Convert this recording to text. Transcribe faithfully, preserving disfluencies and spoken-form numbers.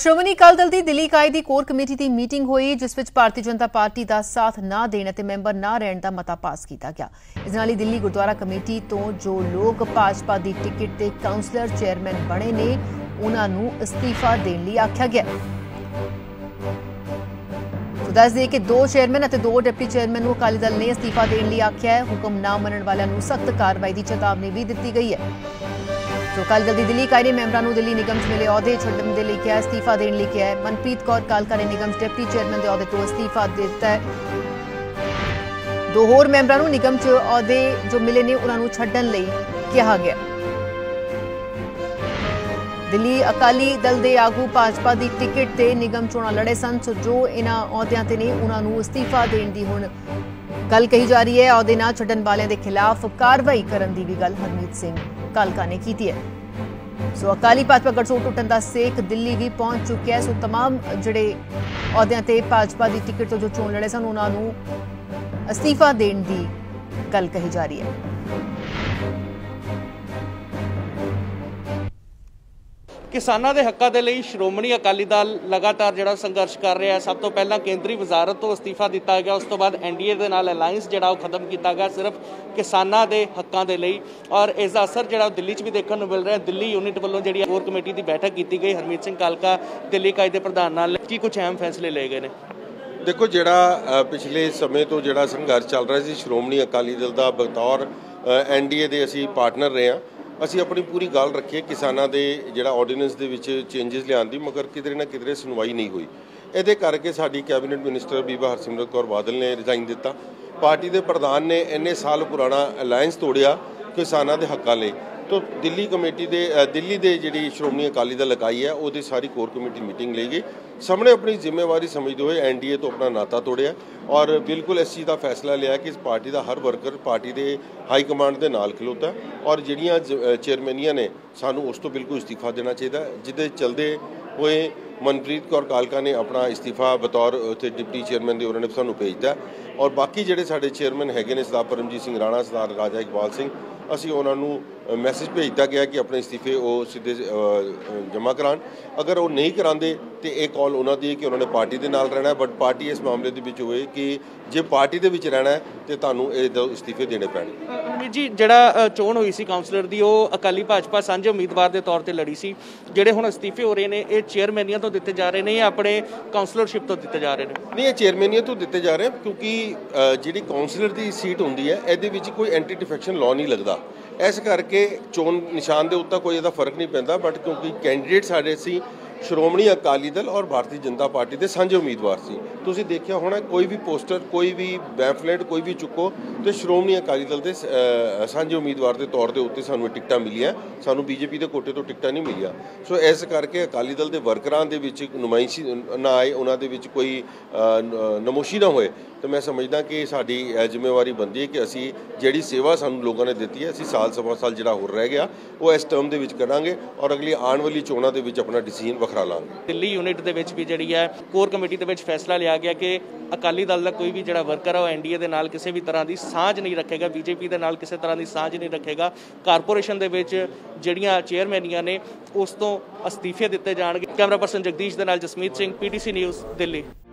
श्रोमणी अकाली दल की दिल्ली इकाई की कोर कमेटी की मीटिंग हुई जिस विच भारतीय जनता पार्टी का साथ ना देने ते मैंबर ना रहने का मता पास किया गया। इस नाल ही दिल्ली गुरुद्वारा कमेटी तो जो लोग भाजपा की टिकट ते काउंसलर चेयरमैन बने ने उन्हां नूं इस्तीफा देने लई आख्या गया। तो दस दिए कि दो चेयरमैन और दो डिप्टी चेयरमैन नूं अकाली दल ने इस्तीफा देने लई आख्या है। हुक्म ना मनण वालियां नूं सख्त कार्रवाई की चेतावनी भी दी गई है। तो अकाली दल की दिल्ली इकाई ने मैंबरां नूं दिल्ली निगम च मिले अहुदे छड्डण दे लई कहा, इस्तीफा देने लई कहा है। मनप्रीत कौर कालका ने निगम च डिप्टी चेयरमैन के अहुदे तो इस्तीफा दिता है। दो होर मैंबरां नूं निगम च अहुदे जो मिले ने उन्हां नूं छड्डण लई कहा गया। दिल्ली अकाली दल के आगू भाजपा की टिकट ते निगम चोणां लड़े सन, सो जो इन्हां अहुदियां ते ने उन्हां नूं इस्तीफा देने की हुण गल कही जा रही है। अहुदे ना छड्डण वालियां दे खिलाफ कार्रवाई करन दी भी गल हरमीत सिंह कालका ने की है। सो अकाली भाजपा गठजोड़ टुटन का सेक दिल्ली भी पहुंच चुका है। सो तमाम जिहड़े अहुदियां ते भाजपा की टिकट तो जो चोण लड़े सन उन्हां नूं इस्तीफा देने की गल कही जा रही है। किसानों के हकों के लिए श्रोमणी अकाली दल लगातार जिहड़ा संघर्ष कर रहा है। सब तो पहला केंद्रीय वजारत तो इस्तीफा दिता गया, उस तो बाद एनडीए के नाल अलायंस जिहड़ा खत्म किया गया सिर्फ किसानों के हकों के लिए। और इसका असर जिहड़ा दिल्ली च भी देखने को मिल रहा है। दिल्ली यूनिट वालों जिहड़ी कोर कमेटी की बैठक की गई, हरमीत सिंह कालका दिल्ली इकाई के प्रधान नाल की कुछ अहम फैसले ले गए हैं। देखो, जिहड़ा पिछले समय तो जिहड़ा संघर्ष चल रहा सी श्रोमणी अकाली दल का बतौर एनडीए के असीं पार्टनर रहे हैं। ਅਸੀਂ ਆਪਣੀ ਪੂਰੀ ਗੱਲ ਰੱਖੀ ਕਿਸਾਨਾਂ ਦੇ ਜਿਹੜਾ ਆਰਡੀਨੈਂਸ ਦੇ ਵਿੱਚ ਚੇਂਜਸ ਲਿਆਉਣ ਦੀ, ਮਗਰ ਕਿਧਰੇ ਨਾ ਕਿਧਰੇ ਸੁਣਵਾਈ ਨਹੀਂ ਹੋਈ। ਇਹਦੇ ਕਰਕੇ ਸਾਡੀ ਕੈਬਨਿਟ ਮਿਨਿਸਟਰ ਬੀਬਾ ਹਰਸਿਮਰਤ ਕੌਰ ਬਾਦਲ ਨੇ ਰਿਜ਼ਾਈਨ ਦਿੱਤਾ। ਪਾਰਟੀ ਦੇ ਪ੍ਰਧਾਨ ਨੇ ਇੰਨੇ ਸਾਲ ਪੁਰਾਣਾ ਅਲਾਇੰਸ ਤੋੜਿਆ ਕਿਸਾਨਾਂ ਦੇ ਹੱਕਾਂ ਲਈ। तो दिल्ली कमेटी दे दिल्ली दे जिहड़ी श्रोमणी अकाली दल इकाई है वो सारी कोर कमेटी मीटिंग ली गई। सबने अपनी जिम्मेवारी समझते हुए एन डी ए तो अपना नाता तोड़िया और बिल्कुल इस चीज़ का फैसला लिया कि इस पार्टी का हर वर्कर पार्टी के हाई कमांड के नाल खलोता और जिहड़ियां चेयरमैनियां ने सानू उस तो बिल्कुल इस्तीफा देना चाहिए। जिदे चलते हुए मनप्रीत कौर कालका ने अपना इस्तीफा बतौर उत्थे डिप्टी चेयरमैन के उन्होंने सानू भेजता और बाकी जिहड़े साडे चेयरमैन हैगे ने सरदार परमजीत सिंह राणा, सरदार राजा इकबाल सिंह, असीं उन्हां नूं मैसेज भेजता गया कि अपने इस्तीफे वो सीधे जमा करान। अगर वो नहीं कराते तो यह कॉल उन्होंने दी कि उन्होंने पार्टी के नाल रहना है, बट पार्टी इस मामले के विच होए कि जे पार्टी के विच रहना है तो तुहानूं ये इस्तीफे देने पैणे। हरमीत जी, जिहड़ा चोण हुई सी काउंसलर की वो अकाली भाजपा साझे उम्मीदवार के तौर पर लड़ी सी, जिहड़े हुण इस्तीफे हो रहे हैं ये चेयरमैनियां तो दिते जा रहे हैं या अपने काउंसलरशिप तो दिते जा रहे हैं? नहीं, ये चेयरमैनियां तो दिते जा रहे हैं क्योंकि जिहड़ी काउंसलर की सीट होंदी है इहदे विच कोई एंटी डिफेक्शन लॉ नहीं लगता। इस करके चोण निशान के उत्ते कोई फर्क नहीं पैंदा, बट क्योंकि कैंडीडेट साढ़े सी श्रोमणी अकाली दल और भारतीय जनता पार्टी के साझे उम्मीदवार सी। तुसीं देखिया होना कोई भी पोस्टर, कोई भी पैम्फलेट, कोई भी चुको तो श्रोमणी अकाली दल के साझे उम्मीदवार के तौर के उत्ते सानूं टिकटां मिलियां, सानूं बीजेपी के कोटे तो टिकटां नहीं मिलियां। सो इस करके अकाली दल के वर्करां दे विच नुमाइशी ना आए, उन्हां दे विच कोई नमोशी ना होए। तो मैं समझदा कि साडी जिम्मेवारी बनती है कि असी जिहड़ी सेवा सानूं लोगों ने दी है असी साल सवा साल जिहड़ा होर रह गया वो इस टर्म दे विच करांगे और अगली आने वाली चोणां दे विच अपना डिसीजन वखरा लांगे। दिल्ली यूनिट दे विच भी जिहड़ी है कोर कमेटी दे विच फैसला लिया गया कि अकाली दल का कोई भी जिहड़ा वर्कर है वो एनडीए दे नाल किसी भी तरह की सांझ नहीं रखेगा, बीजेपी दे नाल किसी तरह की सांझ नहीं रखेगा। कारपोरेशन दे विच जिहड़ियां चेयरमैनियां ने उस तो इस्तीफे दिते जाणगे। कैमरा पर्सन जगदीश दे नाल Jasmeet Singh, P T C news, Delhi.